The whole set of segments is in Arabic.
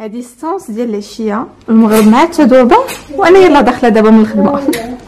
هذه الصوص ديال العشيه المغرب مع التذوبه، وانا يلا داخله دابا من الخدمه.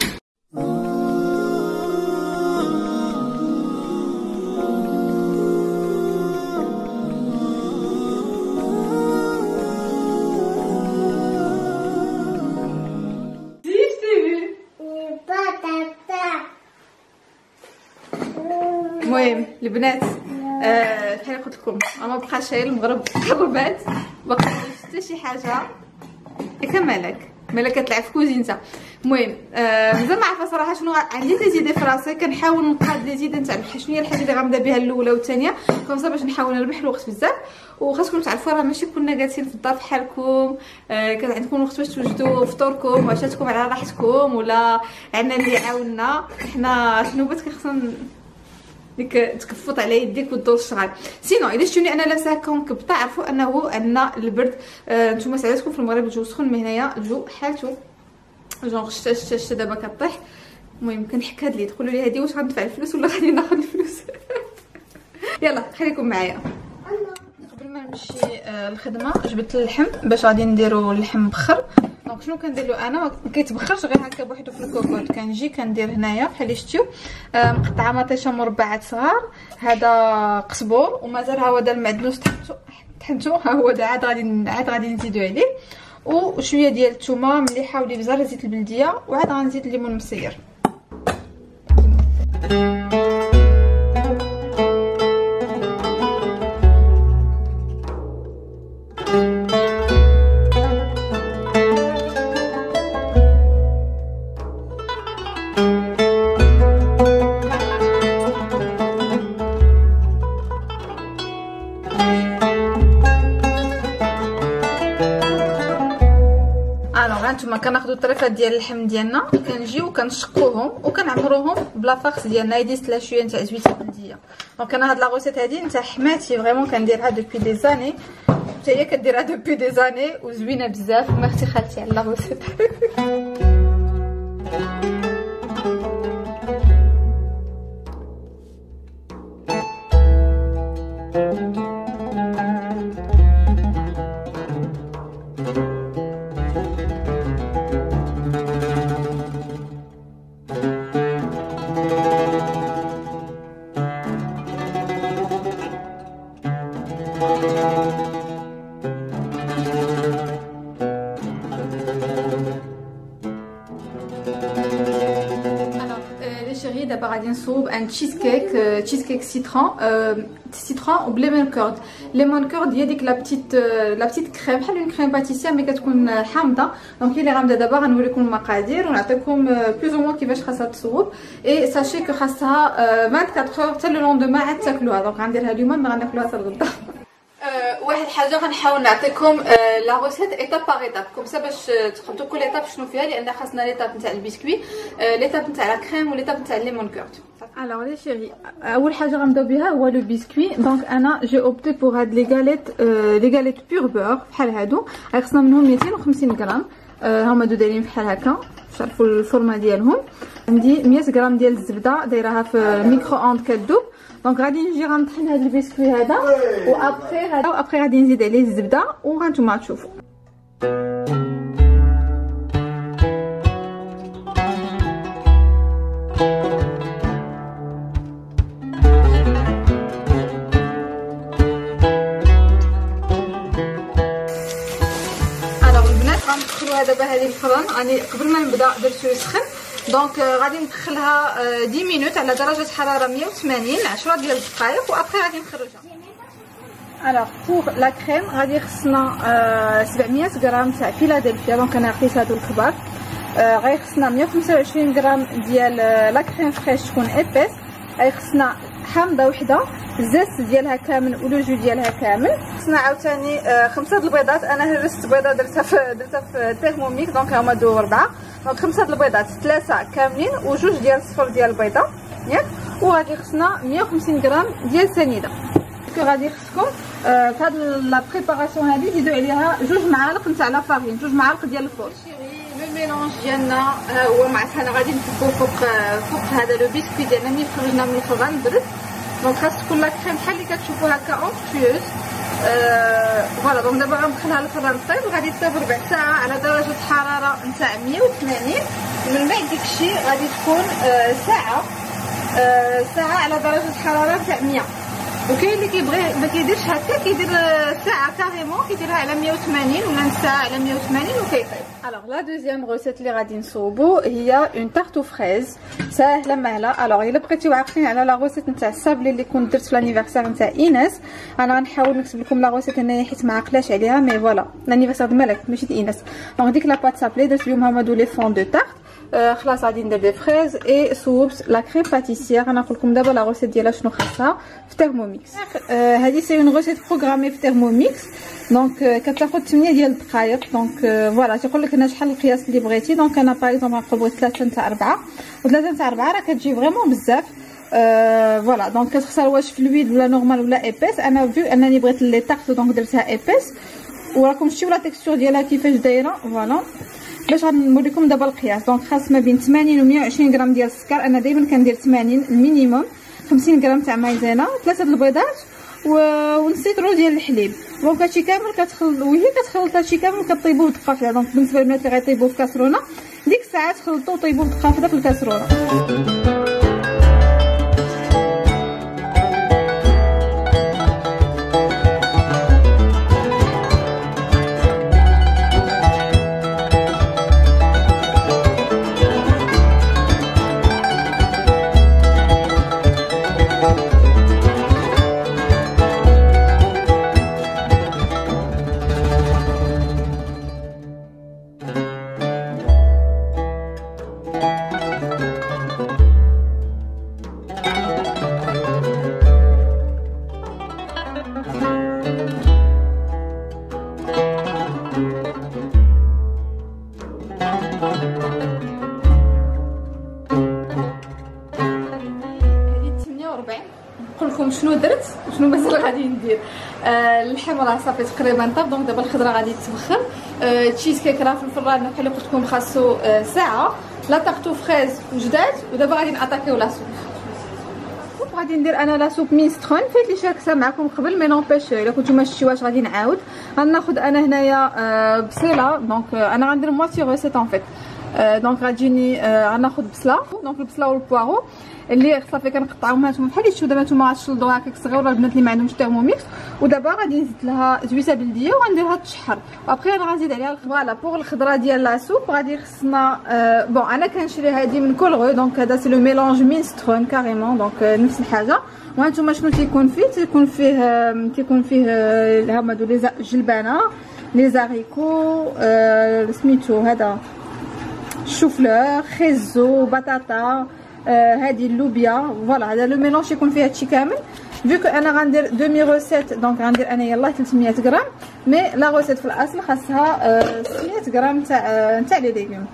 المهم البنات بحال قلت لكم ما بقاش غير المغرب قربات، باقي حتى شي حاجه كمالك مالك كتلعب في كوزينتا. المهم مازال ما عارفه صراحه شنو عندي تزيد في راسي، كنحاول نقاد لي زيد نتاع شنو هي الحاجه اللي غنبدا بها الاولى والثانيه كومسا باش نحاول نربح الوقت بزاف. وخاصكم تعرفوا راه ماشي كنا جالسين في الدار بحالكم، كان عندكم وقت باش توجدوا فطوركم وعشاتكم على راحتكم، ولا عندنا اللي عاوننا حنا نوبات خصنا ديك تكفط على يديك وتدور الشغل. سينو الا شفتوني انا لابسه هكا ونكبطه عرفوا انه عندنا البرد. نتوما ساعاتكم في المغرب الجو سخون، من هنايا الجو حالته جونغ الشتا دابا كطيح. المهم كنحك هاد لي تقولوا لي هادي واش غندفع الفلوس ولا غادي ناخذ الفلوس. يلا خليكم معايا. قبل ما نمشي الخدمه جبت اللحم باش غادي نديرو اللحم مبخر. دونك شنو كندير له انا؟ ما كيتبخرش غير هكا بوحدو في الكوكوط، كنجي كندير هنايا بحال اللي شفتيو مقطعه مطيشه مربعات صغار، هذا قزبور ومازال ها هو دا المعدنوس تحتو ها هو دا عاد غادي نزيدو عليه، وشويه ديال الثومه مليحه ولي بزار زيت البلديه، وعاد غنزيد الليمون مسير. هانتوما كناخذوا الطريفات ديال اللحم ديالنا، كنجيو كنشقوهم وكنعمروهم بلا فاخس ديالنا يديس لا شويه نتاع زويته بلديه. دونك انا هاد لا غوسيت هادي نتاع حماتي فريمون كنديرها دوبي دي زاني، حتى هي كديرها دوبي دي زاني وزوينه بزاف. ميرسي خالتي على لا غوسيت. دابا غادي نصوب ان تشيز كيك سيترون وبليمون كورد. ليمون كورد هي ديك لا بتيت كريم بحال اون كريم باتيسير مي كتكون حامضه. دونك هي اللي غنبدا دابا غنوريكم المقادير ونعطيكم بلوز او موان كيفاش خاصها تصوب. اي ساشي كو خاصها 24 اور حتى لو لوندوما عاد تاكلوها. دونك غنديرها اليوم ما غناكلوها حتى الغدا. واحد الحاجه غنحاول نعطيكم لا روسيت ايتاب باغ ايتاب كومسا باش تقدروا كل ايتاب شنو فيها، لان خاصنا ليتاب نتاع البسكوي، ليتاب نتاع لا كريم وليتاب نتاع الليمون كورد. الوغ لي شيري اول حاجه غنبداو بها هو لو بسكوي. دونك انا جي اوبتي بور هاد لي غاليت بور بور بحال هادو، خصنا منهم 250 غرام. هما دو دايرين بحال هكا شارفوا الفورمه ديالهم. عندي 100 غرام ديال الزبده دايراها في الميكرو اوند كدوب. دونك غادي نجي غنطحن هاد البسكوي هذا وابخي غادي نزيد عليه الزبده وغانتوما تشوفوا. البنات غندخلوها دابا هذه الفران. راني قبل ما نبدا درتو يسخن، دونك غادي ندخلها 10 مينوت على درجه حراره 180 10 ديال الدقائق وابخي غادي نخرجها. الوغ بوغ لا كريم غادي خصنا 700 غرام تاع فيلادلفيا. دونك انا عطيت هادو الكبار. غادي خصنا 125 غرام ديال لا كريم فريش تكون ايبيس. غادي خصنا حامضه وحده، الزيت ديالها كامل ولو جو ديالها كامل. خصنا عاوتاني 5 د البيضات. انا هرست بيضه درتها في الترموميك، دونك هما دو 4. دونك 5 د البيضات، 3 كاملين وجوج ديال الصفر ديال البيضه ياك. وغادي خصنا 150 غرام ديال سنيده. غادي خصكم في هاد لا بريباراسيون هادي زيدوا عليها 2 معالق نتاع لا فارين، 2 معالق ديال الفول. لو ميلونج ديالنا هو معناتها انا غادي نكبو فوق هذا لو بيسكوي ديالنا ملي خرجنا من الفران برد. دونك خاص تكون لا كريم بحال اللي كتشوفوا هكا اونكتيوز. فوالا دونك دابا غندخلها للفران طيب وغادي تطيب ربع ساعه على درجه حراره نتاع 180. من بعد داكشي غادي تكون ساعه على درجه حراره نتاع 100. وكاين اللي كيبغي ما كيديرش هكا، كيدير ساعه كاريمون كيديرها على 180 ولا نص ساعه على 180 وكيطيب. الوغ لا دوزيام غوسيت اللي غادي نصوبو هي اون تارت او فريز ساهله مهله. الوغ الا بقيتيو عاقلين على لا غوسيت نتاع السابلي اللي كنت درت في لانيفرسير نتاع ايناس، انا غنحاول نكتب لكم لا غوسيت هنايا حيت ما عقلاش عليها، مي فوالا لانيفرسير د ملك ماشي د ايناس. دونك ديك لا بات سابلي درت بهم هما لي فون دو تارت. خلاص غادي ندير دي فريز اي صوبت لا كريم باتيسيير. غنقول لكم دابا لا غوسيت ديالها شنو خاصها في تيرموميكس. هذه سي اون غوسيت بروغرامي في تيرموميكس، دونك كتاخذ 8 ديال الدقائق. دونك فوالا تيقول لك هنا شحال القياس اللي بغيتي. دونك انا باغ اكزومبل نقول بغيت 3 نتاع 4 و3 نتاع 4 راه كتجي فريمون بزاف. فوالا دونك كتختار واش فلويد ولا نورمال ولا ايبيس. انا فيو انني بغيت لي تارت دونك درتها ايبيس، وراكم شفتوا لا تيكستور ديالها كيفاش دايره. فوالا باش غنوريكم دابا القياس. دونك خاص ما بين 80 و 120 غرام ديال السكر. انا دائما كندير 80 المينيموم، 50 غرام تاع مايزينا، 3 البيضات ونسيترو ديال الحليب. دونك هادشي كامل وهي كتخلط هادشي كامل وكطيبوه بدقه واحده. دونك بالنسبه للبنات اللي غيطيبوه في كاسرونه ديك الساعه تخلطوه وطيبوه بدقه واحده في الكاسرونه. نقول لكم شنو درت وشنو مازال غادي ندير. اللحم راه صافي تقريبا طاب. دونك دابا الخضره غادي تبخر. تشيز كيك راه في الفران بحال اللي قلت لكم خاصو ساعه. لا طاقتو فريز وجداد. ودابا غادي ناتاكيو لا سوب. غادي ندير انا لا سوب مينسترون فايت لي شاركتها معكم قبل، مي نوبيش الا كنتو ما شفتوهاش غادي نعاود. غناخذ انا هنايا بصيله. دونك انا غندير موتي روسيت اون فيت. دونك غتجيني غناخذ بصله. دونك البصله والبوارو اللي صافي كنقطعوهم هانتوما بحال اللي شفتوا دابا نتوما غتشلضوها هكاك صغيره البنات اللي ما عندهمش تيرموميكس. ودابا غادي نزيد لها زويته بلديه وغنديرها تشحر. وابخي انا غنزيد عليها فوالا بوغ الخضره ديال لا سوب. غادي خصنا بون انا كنشري هذه من كولغو. دونك هذا سي لو ميلونج مينسترون كاريمون. دونك نفس الحاجه. وهانتوما شنو تيكون فيه؟ تيكون فيه هما هادو لي جلبانه، لي زاريكو، سميتو هذا شوفلور، خيزو، بطاطا، هذه اللوبيا. فوالا هذا لو ميلونج يكون فيه هادشي كامل. فيكو انا غندير دومي روسيت. دونك غندير انا يلاه 300 غرام، مي لا روسيت في الاصل خاصها 600 غرام تاع لي ليغوم.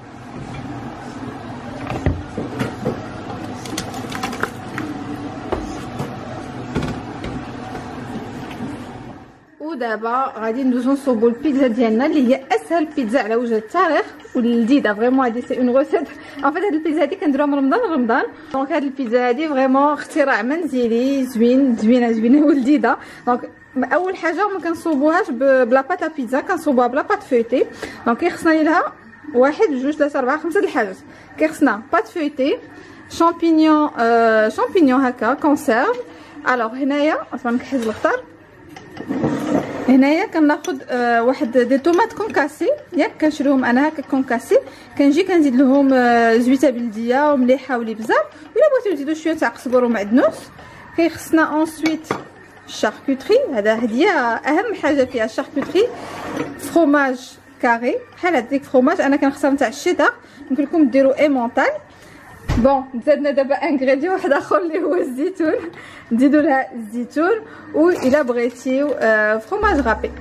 ودابا غادي ندوزو نصوبو البيتزا ديالنا اللي هي اسهل بيتزا على وجه التاريخ والجديده فريمون. هادي سي اون غوسيت ان فيت. هاد البيتزا هادي كنديروها من رمضان لرمضان. دونك هاد البيتزا هادي فريمون اختراع منزلي زوينه ولذيذه. دونك اول حاجه ما كنصوبوهاش بلا بات بيتزا، كنصوبوها بلا بات فويتي. دونك كيخصنا لها 1 2 3 4 5 الحاجات. كيخصنا بات فويتي، شامبينيون هكا كونسيرف. الوغ هنايا اصلا نكحز الخضر. هنايا كناخذ واحد دي طوماط كونكاسي ياك كنشريهم انا هكا كونكاسي. كنجي كنزيد لهم زويته بلديه ومليحه ولي بزاف. الا بغيتو تزيدوا شويه تاع قزبر ومعدنوس. كيخصنا اونسويت الشاركوتري. هي اهم حاجه فيها الشاركوتري. فروماج كاري بحال هذيك فروماج. انا كنختار تاع الشيدر. يمكن لكم ديروا ايمونطال. بون زدنا دابا انغريديون واحد اخر اللي هو الزيتون. نزيدوا لها الزيتون. والا بغيتيو فروماج غابي.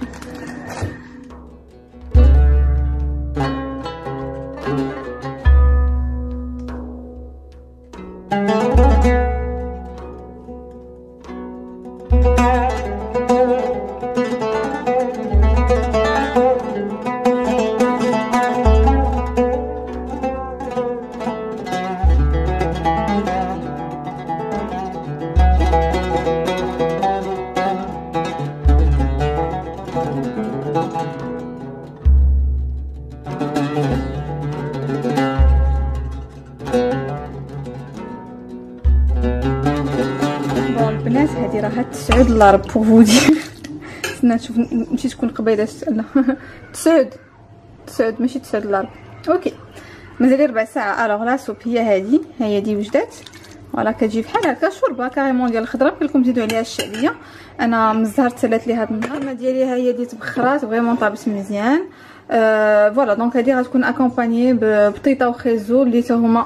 راها 9 دولار بور فودي. استنى نشوف نمشي تكون قبيله لا 9 ماشي 9 دولار. اوكي مازال 4 ساعه. الوغ لا سوب هي هذه وجدات. فوالا كتجي بحال هكا شوربه كاريمون ديال الخضره. بقول لكم تزيدوا عليها الشعبيه. انا من الزهر تسالات لي هذا النهار. ما ديالي ها هي تبخرات فريمون طابت مزيان. فوالا دونك هذه غتكون اكومبانيي ببطيطه وخيزو اللي تا هما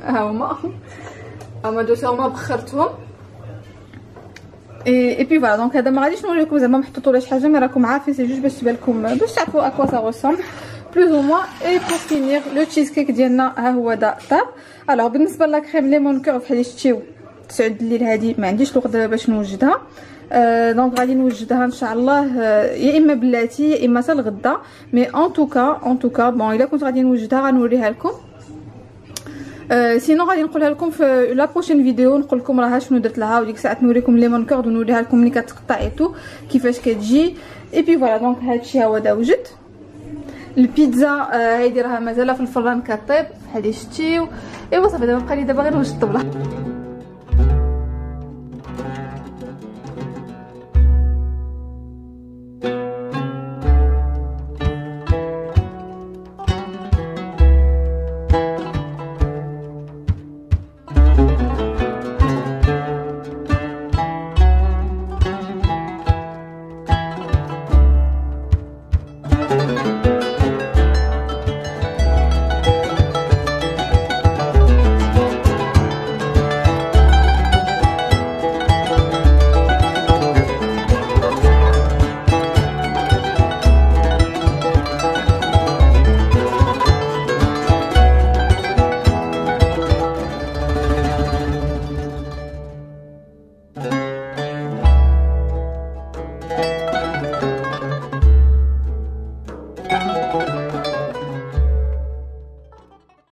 هما دوتا هما بخرتهم. اي بي فوالا دونك هذا ما غاديش نوريكم زعما محطوط ولا شي حاجه، مي راكم عارفين سي جوج باش تبان لكم باش تعرفوا اكوا سا ريسومبل بلوز او موان. اي بور فينير لو تشيز كيك ديالنا ها هو طاب. الوغ بالنسبه لا كريم ليمون كور بحال شتيو 9 الليل هذه ما عنديش الوقت باش نوجدها. دونك غادي نوجدها ان شاء الله يا اما بلاتي يا اما حتى الغدا. مي ان توكا بون الا كنت غادي نوجدها غنوريها لكم. سينو غادي نقولها لكم في لا بروشين فيديو، نقول لكم راها شنو درت لها وديك الساعه نوريكم ليمون كورد ونوريها لكم ملي كتقطع ايتو كيفاش كتجي. اي بي فوالا دونك هادشي هو دا وجد. البيتزا هايدي راها مازال في الفران كطيب بحال شتيو. ايوا صافي دابا بقى لي دابا غير نوجد الطبله.